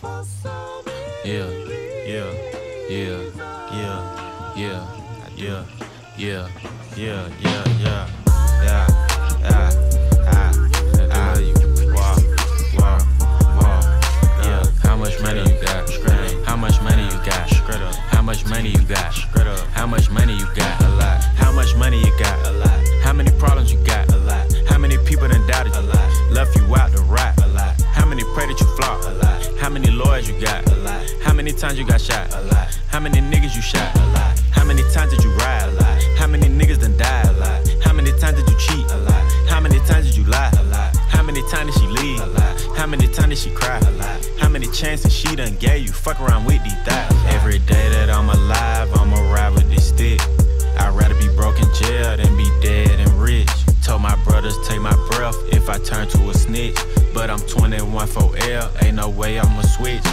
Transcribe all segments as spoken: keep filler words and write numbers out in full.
Yeah, yeah, yeah, yeah, yeah, yeah, yeah, yeah, yeah, yeah, yeah, yeah, ah, you, wow, wow, wow, yeah. How much money you got? How much money you got? How much money you got? How much money you got? A lot. How much money you got? A lot. How many problems you got? A lot. How many people done doubted you? A lot. Left you out to rot? A lot. How many pray that you flop? A lot. How many lawyers you got? A lot. How many times you got shot? A lot. How many niggas you shot? A lot. How many times did you ride? A lot. How many niggas done died? A lot. How many times did you cheat? A lot. How many times did you lie? A lot. How many times did she leave? A lot. How many times did she cry? A lot. How many chances she done gave you? Fuck around with these thighs. Every day that I'm alive, I'ma ride with this stick. I'd rather be broke in jail than be dead and rich. Told my brothers take my breath if I turn to a snitch. But I'm twenty-one for L, ain't no way I'ma switch.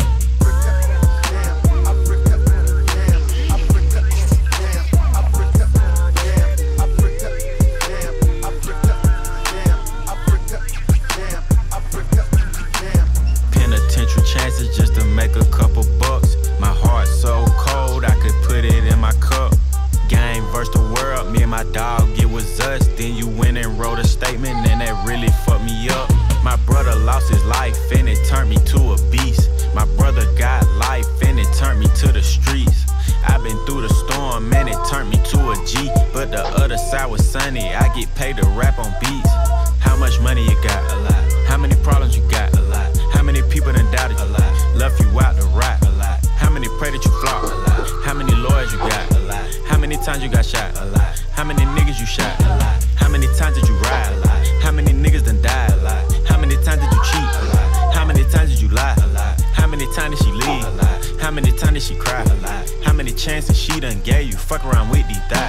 Penitentiary chances just to make a couple bucks. My heart so cold I could put it in my cup. Game versus the world, me and my dog, it was us. Then you went and wrote a statement and that really fucked me up. My brother lost his life and it turned me to a beast. My brother got life and it turned me to the streets. I've been through the storm and it turned me to a G. But the other side was sunny, I get paid to rap on beats. How much money you got? A lot. How many problems you got? A lot. How many people done doubted you? A lot. Left you out to rot? A lot. How many pray that you flop? A lot. How many lawyers you got? A lot. How many times you got shot? A lot. How many niggas you shot? A lot. How many times did you ride? A lot. How many niggas done died? A lot. How many times did you cheat? A lot. How many times did you lie? A lot. How many times did she leave? A lot. How many times did she cry? A lot. How many chances she done gave you? Fuck around with these thighs.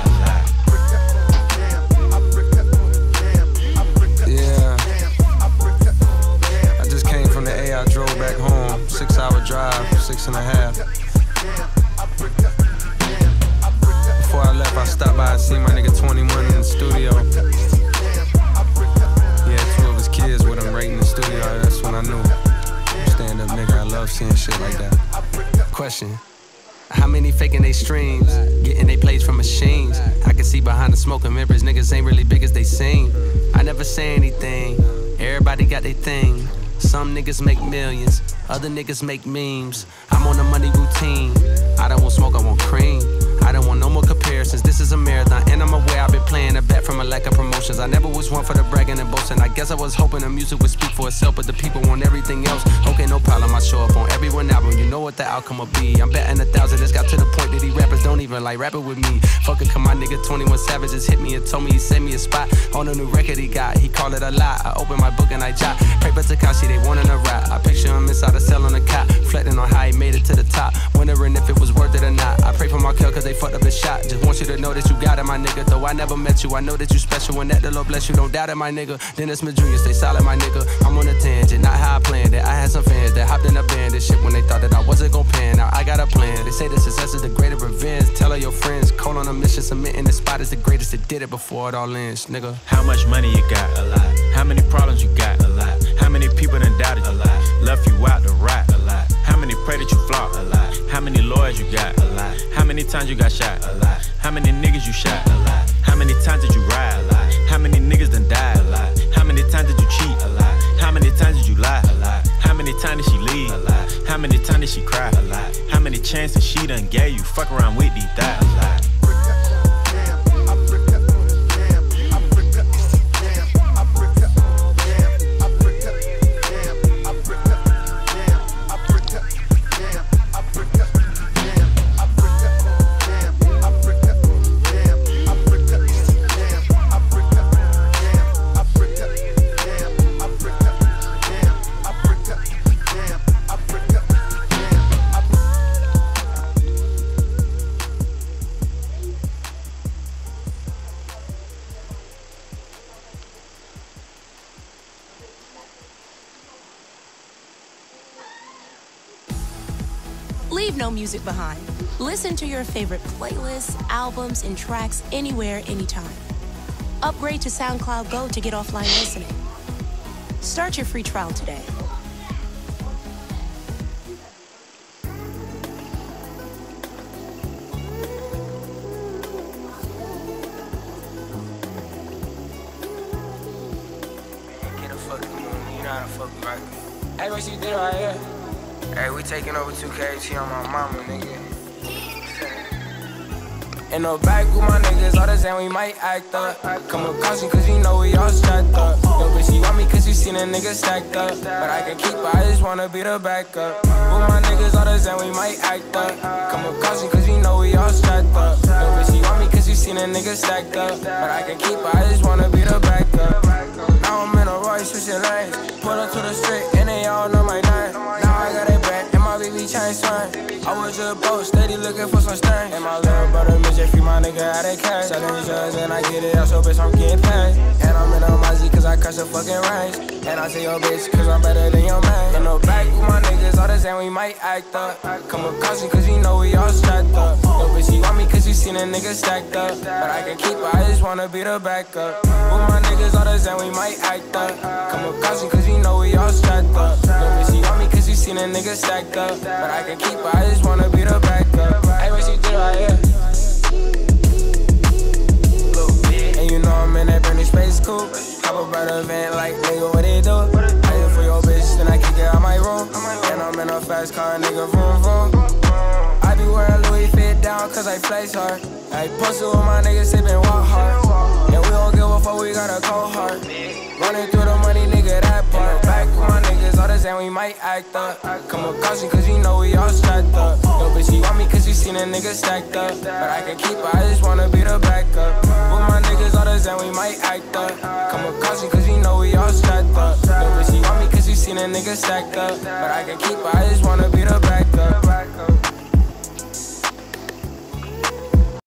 Yeah. I just came from the A, I drove back home. Six hour drive, six and a half. Before I left, I stopped by and seen my nigga twenty-one in the studio. He had two of his kids with him right in the studio. That's when I knew. Stand up nigga, I love seeing shit like that. Question. How many faking they streams, getting they plays from machines? I can see behind the smoke and mirrors, niggas ain't really big as they seem. I never say anything, everybody got their thing. Some niggas make millions, other niggas make memes. I'm on a money routine, I don't want smoke, I want cream. I don't want no more comparisons, this is a marathon. And I'm aware I've been playing a bet from a lack of promotions. I never was one for the bragging and boasting. I guess I was hoping the music would speak for itself, but the people want everything else. Okay, no problem, I show up on every one album. You know what the outcome will be. I'm betting a thousand, it's got to the point that these rappers don't even like rapping with me. Fuck it, come my nigga twenty-one Savage just hit me and told me he sent me a spot on a new record he got. He called it a lie, I open my book and I jot. Pray for Takashi, they wanting a rap. I picture him inside a cell on a cot, reflecting on how he made it to the top, wondering if it was worth it or not. I pray for my kill cause they fucked up his shot. Just want you to know that you got it, my nigga. Though I never met you, I know that you special and that the Lord bless you. Don't doubt it, my nigga. Dennis Smith Junior, stay solid, my nigga. I'm on a tangent, not how I planned it. I had some fans that hopped in a band and shit when they thought that I wasn't gon' pan. Now I got a plan. They say the success is the greater revenge. Tell all your friends, call on a mission, submitting the spot is the greatest that did it before it all ends, nigga. How much money you got? A lot. How many problems you got? A lot. How many people done doubted you? A lot. Left you out to rot? A lot. How many pray that you flop? A lot. How many lawyers you got? A lot. How many times you got shot? A lot. How many niggas you shot? A lot. How many times did you ride? A lot. How many niggas done died? A lot. How many times did you cheat? A lot. How many times did you lie? A lot. How many times did she leave? A lot. How many times did she cry? A lot. How many chances she done gave you? Fuck around with these thighs. A lot. Leave no music behind. Listen to your favorite playlists, albums, and tracks anywhere, anytime. Upgrade to SoundCloud Go to get offline listening. Start your free trial today. Hey, what she did right here? Hey, we taking over two K T on my mama, nigga. In the back with my niggas, all the same, we might act up. Kamikaze, cause you know we all strapped up. Yo, bitch, you want me cause you seen a nigga stacked up. But I can keep her, I just wanna be the backup. With my niggas, all the same, we might act up. Kamikaze, cause you know we all strapped up. Yo, bitch, you want me cause you seen a nigga stacked up. But I can keep her, I just wanna be the backup. Now I'm in a Royce, switching lanes. Pull up to the street, and they all know my name. Now I got it back, and my baby chain swing. I was just broke, steady looking for some stain. And my little brother, Mozey, free my nigga out of cash. Selling drugs, and I get it out, so bitch, I'm getting paid. And I'm in a Mozey, cause I crush the fucking range. And I tell your bitch, cause I'm better than your man. In the back with my niggas, all the same, we might act up. Kamikaze, cause you know we all strapped up. Yo, bitch, you want me cause you seen a nigga stacked up. But I can keep her, I just wanna be the backup. With my niggas, all the same, we might act up. Kamikaze, cause you know we all strapped up. Yo, bitch, you want me cause you seen a nigga stacked up. But I can keep her, I just wanna be the backup. Hey, what she did right here? And you know I'm in that British space coupe. Hop up by the vent like, nigga, what they do? I hit for your bitch, then I kick it out my room. And I'm in a fast car, nigga, vroom, vroom. I be wearing Louis fit down, cause I flex hard. I posted with my niggas, sippin' walk hard. And we don't give a fuck, we got a cold heart. Running through the money, nigga, that part. Back with my niggas, all the same, we might act up. Kamikaze, cause you know we all strapped up. Yo, bitch, you want me cause you seen a nigga stacked up. But I can keep her, I just wanna be the backup. With my niggas, all the same, we might act up. Kamikaze, cause you know we all strapped up. Yo, bitch, you want me cause you seen a nigga stacked up. But I can keep her, I just wanna be the backup.